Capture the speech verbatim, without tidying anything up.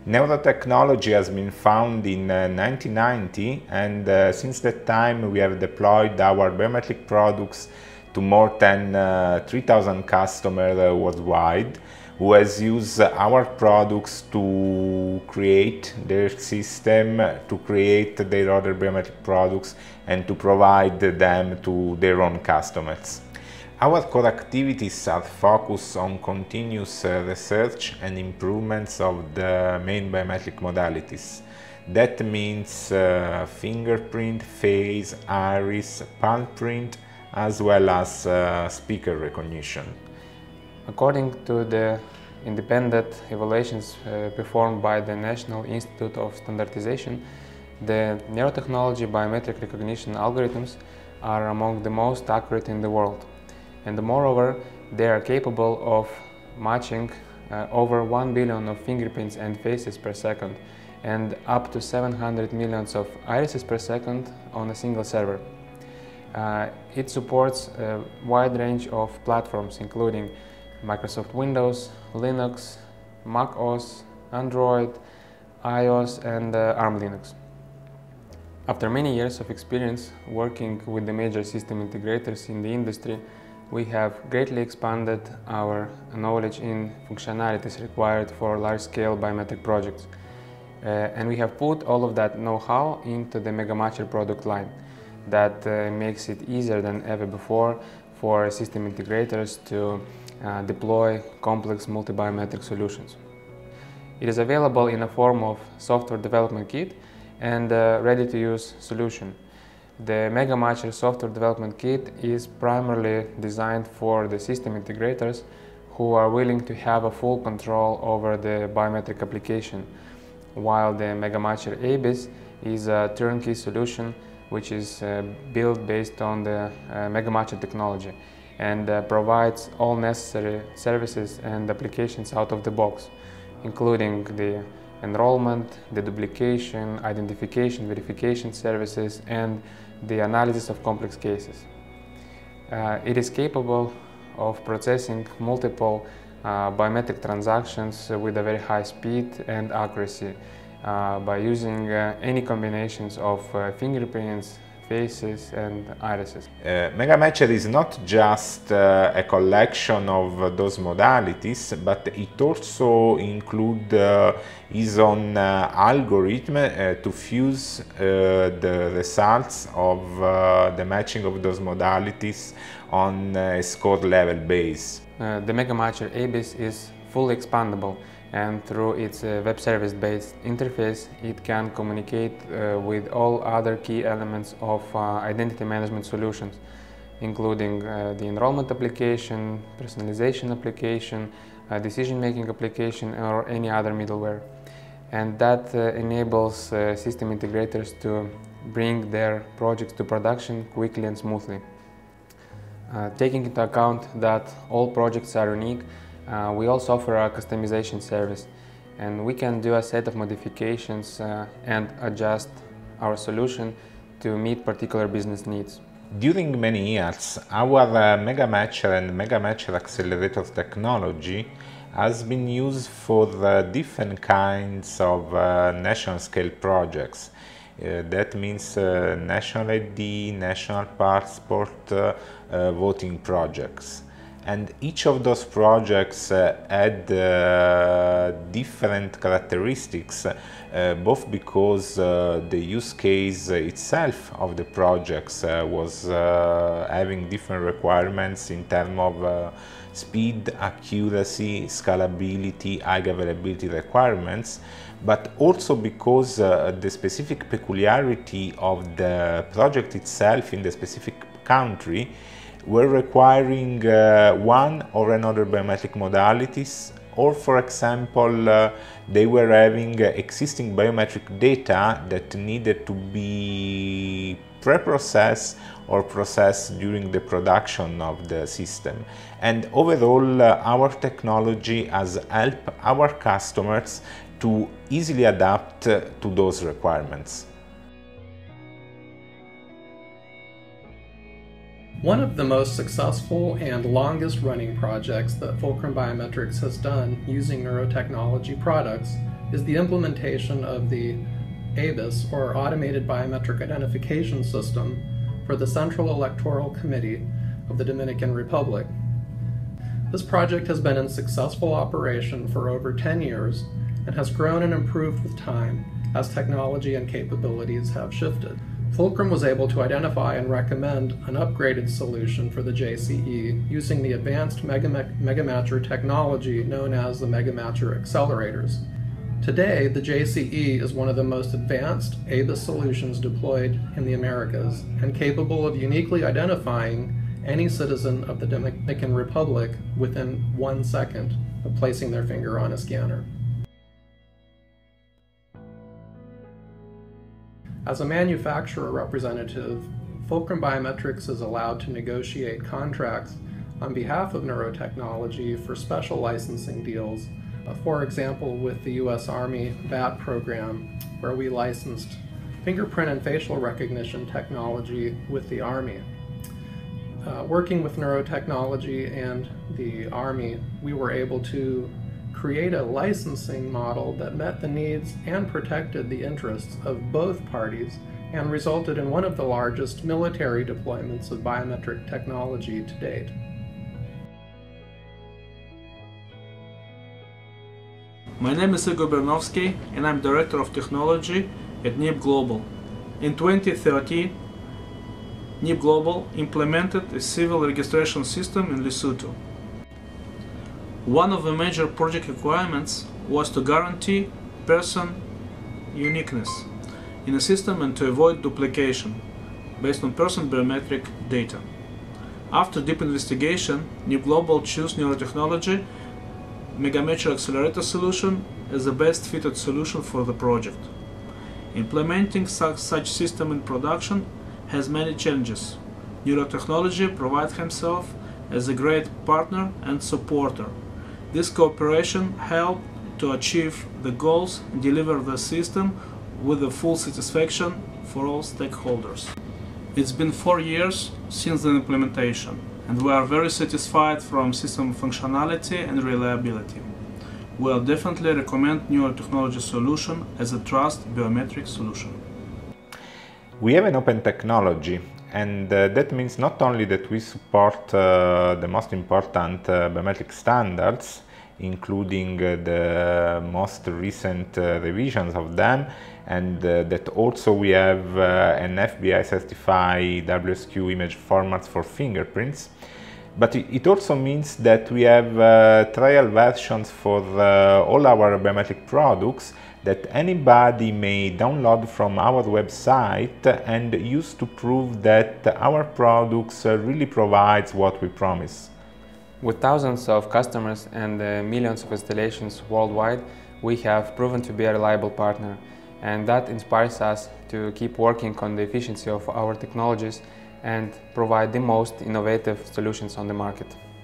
Neurotechnology has been found in uh, nineteen ninety, and uh, since that time we have deployed our biometric products to more than uh, three thousand customers uh, worldwide, who has used our products to create their system, to create their other biometric products, and to provide them to their own customers. Our core activities are focused on continuous uh, research and improvements of the main biometric modalities. That means uh, fingerprint, face, iris, palm print, as well as uh, speaker recognition. According to the independent evaluations uh, performed by the National Institute of Standardization, the neurotechnology biometric recognition algorithms are among the most accurate in the world. And moreover, they are capable of matching uh, over one billion of fingerprints and faces per second and up to seven hundred millions of irises per second on a single server. Uh, it supports a wide range of platforms including Microsoft Windows, Linux, Mac O S, Android, iOS and uh, ARM Linux. After many years of experience working with the major system integrators in the industry, we have greatly expanded our knowledge in functionalities required for large-scale biometric projects. Uh, and we have put all of that know-how into the MegaMatcher product line. That uh, makes it easier than ever before for system integrators to uh, deploy complex multi-biometric solutions. It is available in a form of software development kit and a ready-to-use solution. The MegaMatcher software development kit is primarily designed for the system integrators who are willing to have a full control over the biometric application, while the MegaMatcher A B I S is a turnkey solution which is uh, built based on the uh, MegaMatcher technology and uh, provides all necessary services and applications out of the box, including the enrollment, the duplication, identification, verification services, and the analysis of complex cases. Uh, it is capable of processing multiple uh, biometric transactions with a very high speed and accuracy uh, by using uh, any combinations of uh, fingerprints, faces and irises. Uh, MegaMatcher is not just uh, a collection of uh, those modalities, but it also includes uh, its own uh, algorithm uh, to fuse uh, the results of uh, the matching of those modalities on a score level base. Uh, the MegaMatcher A B I S is fully expandable, and through its uh, web service-based interface it can communicate uh, with all other key elements of uh, identity management solutions, including uh, the enrollment application, personalization application, uh, decision-making application or any other middleware. And that uh, enables uh, system integrators to bring their projects to production quickly and smoothly. Uh, taking into account that all projects are unique, Uh, we also offer a customization service, and we can do a set of modifications uh, and adjust our solution to meet particular business needs. During many years, our uh, MegaMatcher and MegaMatcher Accelerator technology has been used for uh, different kinds of uh, national scale projects. Uh, that means uh, national I D, national passport, uh, uh, voting projects. And each of those projects uh, had uh, different characteristics, uh, both because uh, the use case itself of the projects uh, was uh, having different requirements in terms of uh, speed, accuracy, scalability, high availability requirements, but also because uh, the specific peculiarity of the project itself in the specific country were requiring uh, one or another biometric modalities, or for example uh, they were having uh, existing biometric data that needed to be pre-processed or processed during the production of the system. And overall uh, our technology has helped our customers to easily adapt uh, to those requirements. One of the most successful and longest running projects that Fulcrum Biometrics has done using neurotechnology products is the implementation of the A B I S, or Automated Biometric Identification System, for the Central Electoral Committee of the Dominican Republic. This project has been in successful operation for over ten years and has grown and improved with time as technology and capabilities have shifted. Fulcrum was able to identify and recommend an upgraded solution for the J C E using the advanced MegaMatcher technology known as the MegaMatcher Accelerators. Today, the J C E is one of the most advanced A B I S solutions deployed in the Americas and capable of uniquely identifying any citizen of the Dominican Republic within one second of placing their finger on a scanner. As a manufacturer representative, Fulcrum Biometrics is allowed to negotiate contracts on behalf of Neurotechnology for special licensing deals, uh, for example with the U S Army V A T program, where we licensed fingerprint and facial recognition technology with the Army. Uh, working with Neurotechnology and the Army, we were able to create a licensing model that met the needs and protected the interests of both parties and resulted in one of the largest military deployments of biometric technology to date. My name is Igor Bernovsky and I'm Director of Technology at N I B Global. In twenty thirteen, N I B Global implemented a civil registration system in Lesotho. One of the major project requirements was to guarantee person uniqueness in a system and to avoid duplication based on person biometric data. After deep investigation, N I B Global chose Neurotechnology MegaMatcher Accelerator solution as the best fitted solution for the project. Implementing such, such system in production has many challenges. Neurotechnology provides himself as a great partner and supporter. This cooperation helped to achieve the goals and deliver the system with the full satisfaction for all stakeholders. It's been four years since the implementation, and we are very satisfied from system functionality and reliability. We'll definitely recommend Neurotechnology solution as a trust biometric solution. We have an open technology, and uh, that means not only that we support uh, the most important uh, biometric standards, including uh, the most recent uh, revisions of them, and uh, that also we have uh, an F B I certified W S Q image formats for fingerprints, but it also means that we have uh, trial versions for uh, all our biometric products that anybody may download from our website and use to prove that our products uh, really provides what we promise. With thousands of customers and uh, millions of installations worldwide, we have proven to be a reliable partner, and that inspires us to keep working on the efficiency of our technologies and provide the most innovative solutions on the market.